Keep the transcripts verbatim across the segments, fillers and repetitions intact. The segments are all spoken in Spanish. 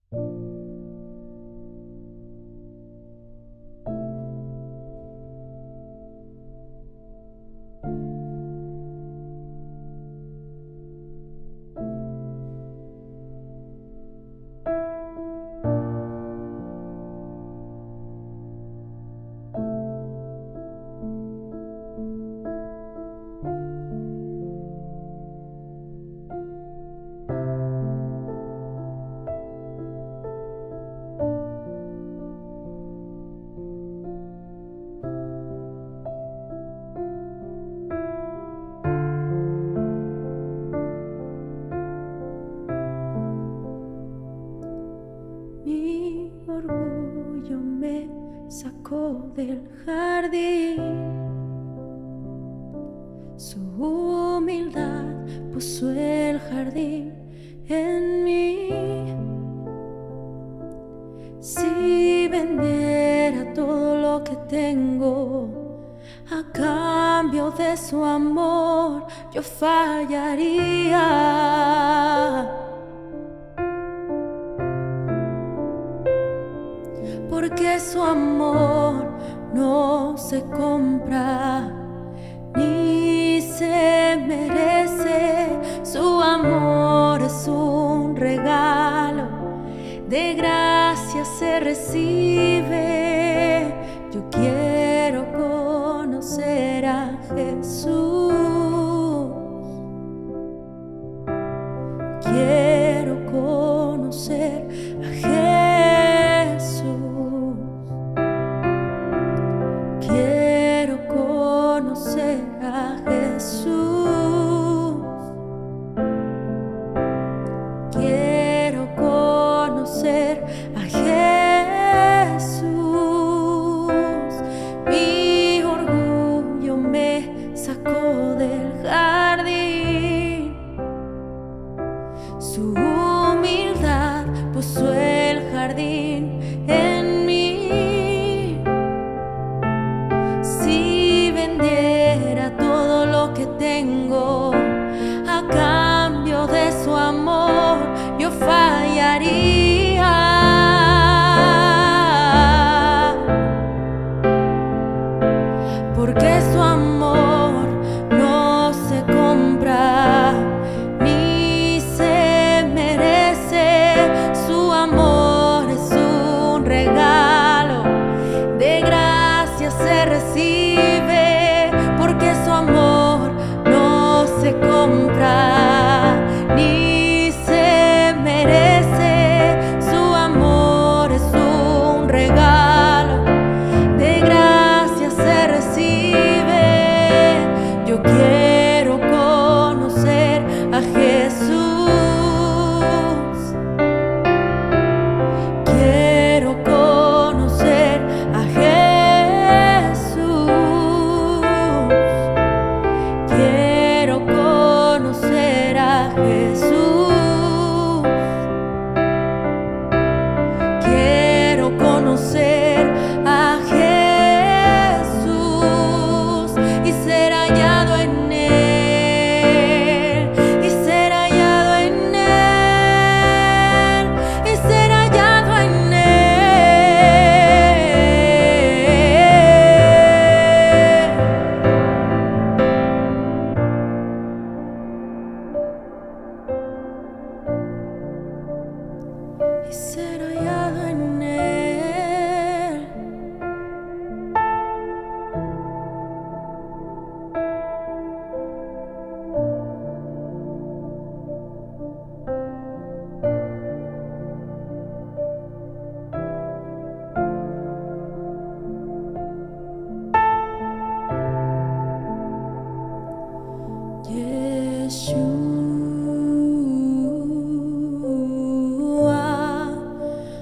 Mi orgullo me sacó del jardín, su humildad puso el jardín en mí. Si vendiera todo lo que tengo a cambio de su amor, yo fallaría. Porque su amor no se compra ni se merece. Su amor es un regalo, de gracia se recibe. Yo quiero conocer a Jesús. Quiero conocer a Jesús. Quiero conocer a Jesús. Quiero conocer a Jesús. Mi orgullo me sacó del jardín, su humildad puso el jardín en mí. Si vendiera todo lo que tengo a cambio de su amor, yo fallaría. Porque su amor no se compra ni se merece. Su amor es un regalo, de gracia se recibe. Porque su amor no se compra ni se merece. Su amor es un regalo, de gracia se recibe. Yo quiero conocer a Jesús. Quiero conocer a Jesús. Quiero conocer a Jesús. Quiero conocer a Jesús y ser hallado en Él, y ser hallado en Él, y ser hallado en Él, y ser hallado en Él. Yeshua,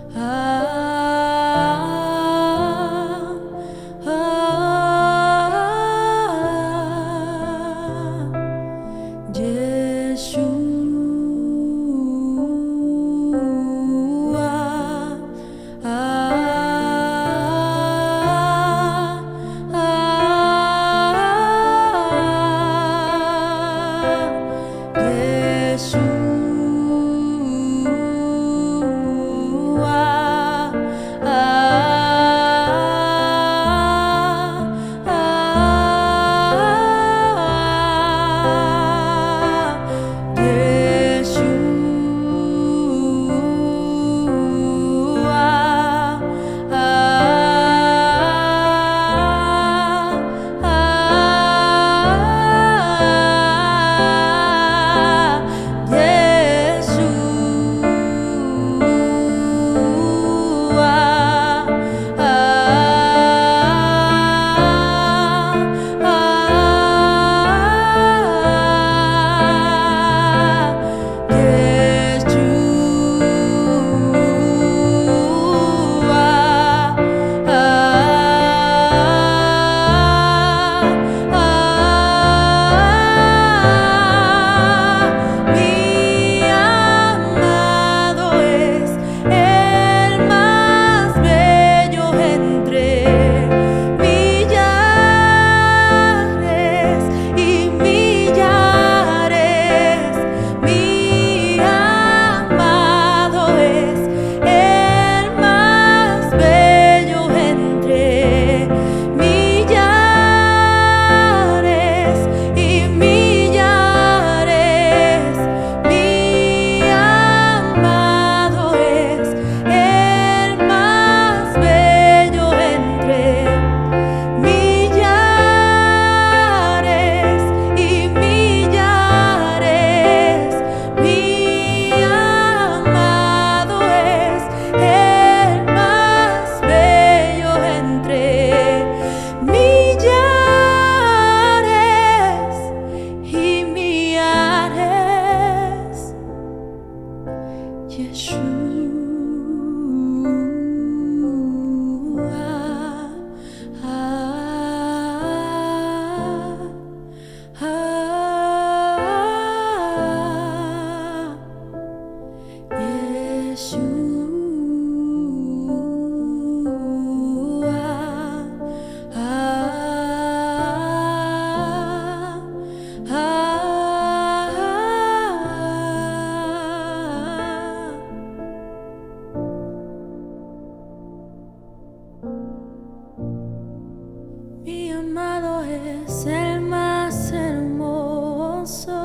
Mi amado es el más hermoso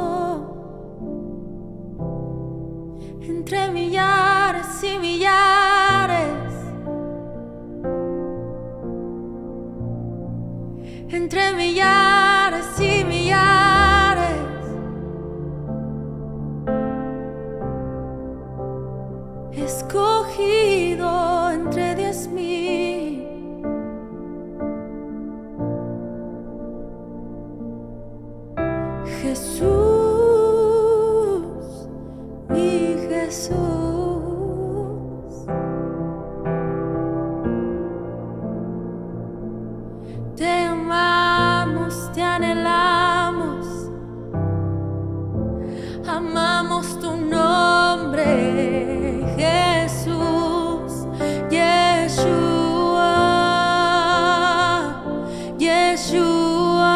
entre millares y millares, entre millares y millares. Escogido entre diez mil, Jesús, mi Jesús. Te amamos, te anhelamos, amamos tu nombre, Jesús, Yeshua, Yeshua,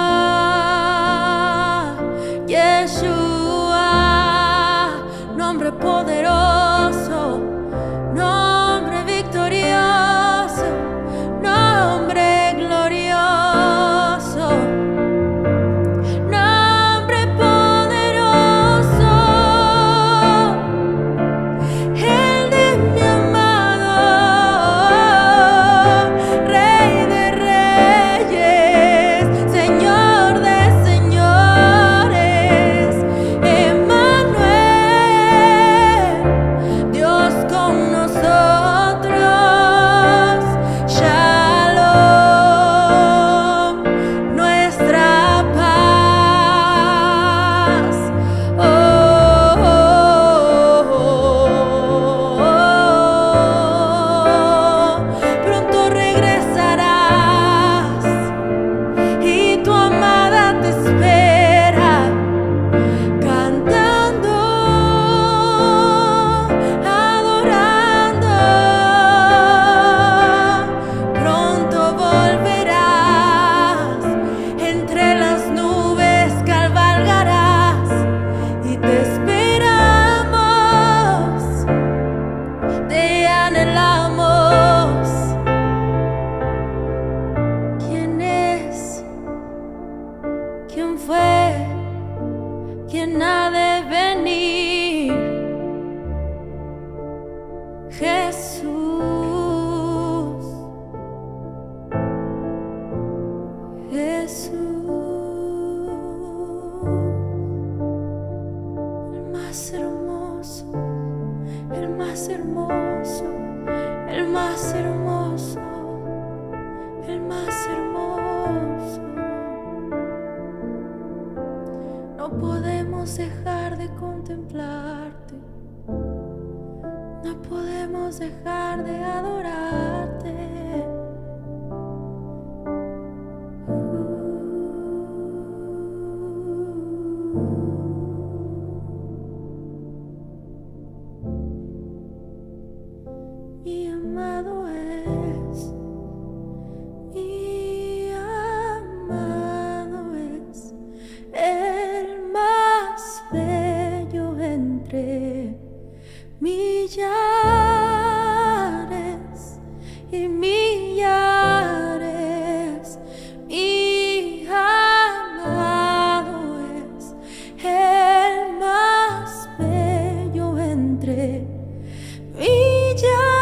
Yeshua, nombre poderoso, nombre victorioso, nombre glorioso, nombre poderoso, el de mi amado, Rey de reyes, Señor de señores, Emmanuel, Dios con nosotros, Shalom, nuestra paz. Oh, oh, oh, oh. Pronto regresarás y tu amada te espera, cantando, adorando. Pronto volverás, entre las nubes cabalgarás y te esperamos, te anhelamos. ¿Quién es? ¿Quién fue? ¿Quién ha de venir? Jesús, Jesús, el más hermoso, el más hermoso, el más hermoso, el más hermoso. No podemos dejar de contemplarte, no podemos dejar de adorarte. Mi amado es, mi amado es el más bello entre millares y millares. Mi amado es el más bello entre millares.